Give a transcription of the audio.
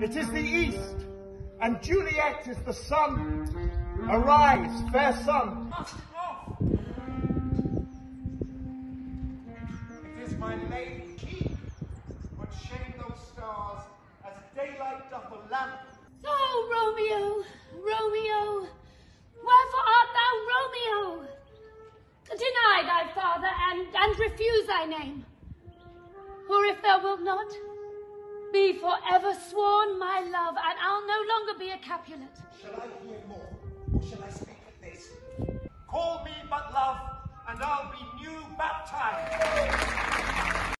It is the east, and Juliet is the sun. Arise, fair sun. Must off. It is my lady keep. What shame those stars as daylight doth a lamp. Oh, Romeo, Romeo, wherefore art thou Romeo? Deny thy father and refuse thy name. Or if thou wilt not, be forever sworn my love, and I'll no longer be a Capulet. Shall I hear more, or shall I speak of this? Call me but love, and I'll be new baptized.